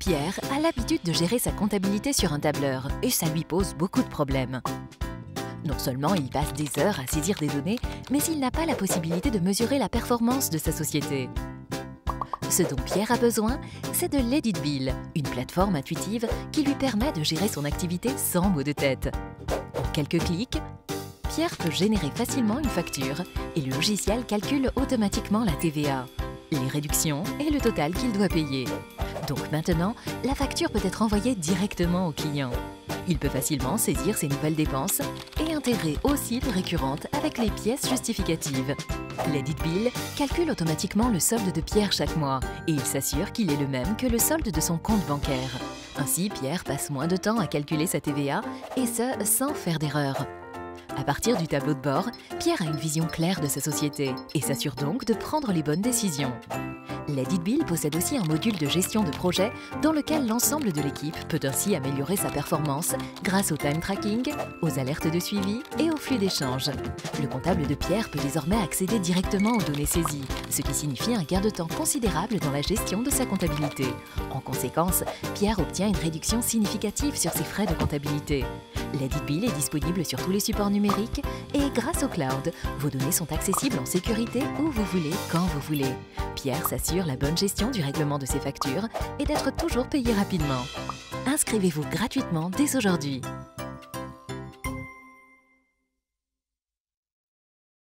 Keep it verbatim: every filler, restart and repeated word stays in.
Pierre a l'habitude de gérer sa comptabilité sur un tableur et ça lui pose beaucoup de problèmes. Non seulement il passe des heures à saisir des données, mais il n'a pas la possibilité de mesurer la performance de sa société. Ce dont Pierre a besoin, c'est de l'EditBill, une plateforme intuitive qui lui permet de gérer son activité sans maux de tête. En quelques clics, Pierre peut générer facilement une facture et le logiciel calcule automatiquement la T V A, les réductions et le total qu'il doit payer. Donc maintenant, la facture peut être envoyée directement au client. Il peut facilement saisir ses nouvelles dépenses et intégrer aussi les récurrentes avec les pièces justificatives. L'EditBill calcule automatiquement le solde de Pierre chaque mois et il s'assure qu'il est le même que le solde de son compte bancaire. Ainsi, Pierre passe moins de temps à calculer sa T V A et ce, sans faire d'erreur. À partir du tableau de bord, Pierre a une vision claire de sa société et s'assure donc de prendre les bonnes décisions. L'EditBill possède aussi un module de gestion de projet dans lequel l'ensemble de l'équipe peut ainsi améliorer sa performance grâce au time tracking, aux alertes de suivi et au flux d'échange. Le comptable de Pierre peut désormais accéder directement aux données saisies, ce qui signifie un gain de temps considérable dans la gestion de sa comptabilité. En conséquence, Pierre obtient une réduction significative sur ses frais de comptabilité. L'EditBill est disponible sur tous les supports numériques et grâce au cloud, vos données sont accessibles en sécurité où vous voulez, quand vous voulez. Pierre s'assure la bonne gestion du règlement de ses factures et d'être toujours payé rapidement. Inscrivez-vous gratuitement dès aujourd'hui.